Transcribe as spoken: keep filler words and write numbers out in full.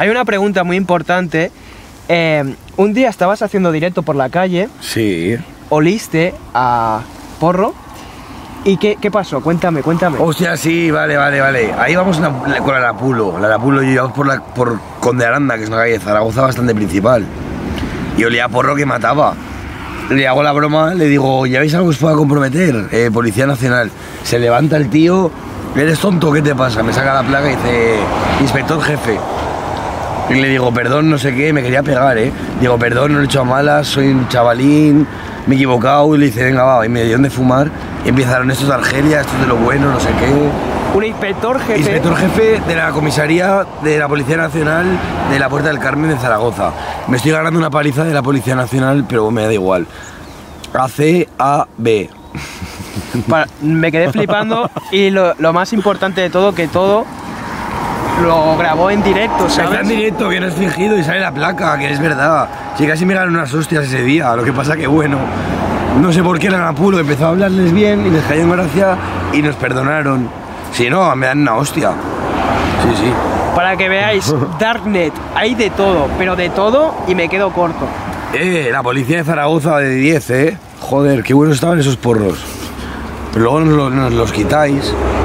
Hay una pregunta muy importante. Eh, un día estabas haciendo directo por la calle. Sí. Oliste a porro. ¿Y qué, qué pasó? Cuéntame, cuéntame. Hostia, sí, vale, vale, vale. Ahí vamos la, la, con la Arapulo. La Arapulo y íbamos por, la, por Conde Aranda, que es una calle de Zaragoza bastante principal. Y olía a porro que mataba. Le hago la broma, le digo, ¿ya veis algo que os pueda comprometer? Eh, Policía Nacional. Se levanta el tío, ¿eres tonto? ¿Qué te pasa? Me saca la placa y dice, inspector jefe. Y le digo, perdón, no sé qué, me quería pegar, ¿eh? Digo, perdón, no lo he hecho a malas, soy un chavalín, me he equivocado. Y le dice, venga, va, y me dieron de fumar. Y empezaron, estos de Argelia, estos de lo bueno, no sé qué. Un inspector jefe. Inspector jefe de la comisaría de la Policía Nacional de la Puerta del Carmen de Zaragoza. Me estoy ganando una paliza de la Policía Nacional, pero me da igual. A C A B. Para, me quedé flipando y lo, lo más importante de todo, que todo lo grabó en directo, ¿sabes? Está en directo, que no es fingido y sale la placa, que es verdad. Sí, casi me ganan unas hostias ese día, lo que pasa que bueno, no sé por qué el Arapulo empezó a hablarles bien y les cayó en gracia y nos perdonaron. Si no, me dan una hostia. Sí, sí. Para que veáis, Darknet, hay de todo, pero de todo y me quedo corto. Eh, la policía de Zaragoza de diez, eh. Joder, qué buenos estaban esos porros. Pero luego nos, nos los quitáis.